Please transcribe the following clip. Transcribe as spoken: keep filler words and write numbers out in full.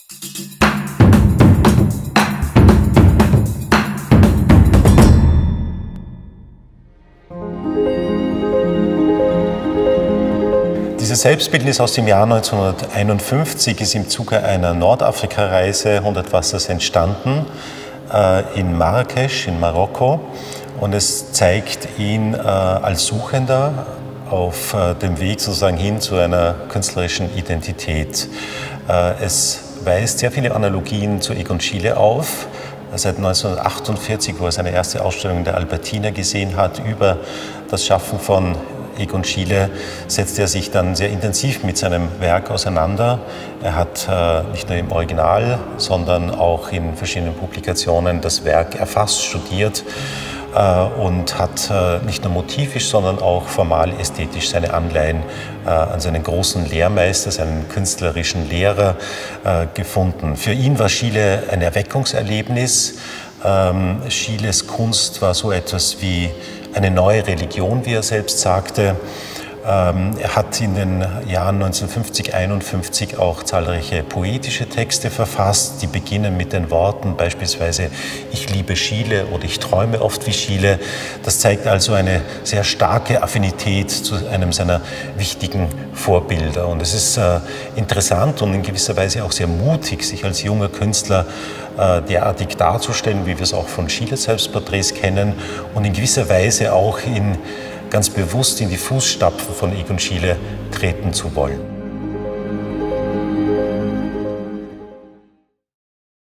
Dieses Selbstbildnis aus dem Jahr neunzehnhunderteinundfünfzig ist im Zuge einer Nordafrika-Reise Hundertwassers entstanden, äh, in Marrakesch, in Marokko. Und es zeigt ihn äh, als Suchender auf äh, dem Weg sozusagen hin zu einer künstlerischen Identität. Äh, es weist sehr viele Analogien zu Egon Schiele auf. Seit neunzehnhundertachtundvierzig, wo er seine erste Ausstellung in der Albertina gesehen hat, über das Schaffen von Egon Schiele, setzt er sich dann sehr intensiv mit seinem Werk auseinander. Er hat äh, nicht nur im Original, sondern auch in verschiedenen Publikationen das Werk erfasst, studiert äh, und hat äh, nicht nur motivisch, sondern auch formal ästhetisch seine Anleihen äh, an seinen großen Lehrmeister, seinen künstlerischen Lehrer äh, gefunden. Für ihn war Schiele ein Erweckungserlebnis. Ähm, Schieles Kunst war so etwas wie eine neue Religion, wie er selbst sagte. Ähm, er hat in den Jahren neunzehnhundertfünfzig, einundfünfzig auch zahlreiche poetische Texte verfasst, die beginnen mit den Worten beispielsweise „Ich liebe Schiele" oder „Ich träume oft wie Schiele". Das zeigt also eine sehr starke Affinität zu einem seiner wichtigen Vorbilder. Und es ist äh, interessant und in gewisser Weise auch sehr mutig, sich als junger Künstler äh, derartig darzustellen, wie wir es auch von Schieles Selbstporträts kennen und in gewisser Weise auch in ganz bewusst in die Fußstapfen von Egon Schiele treten zu wollen.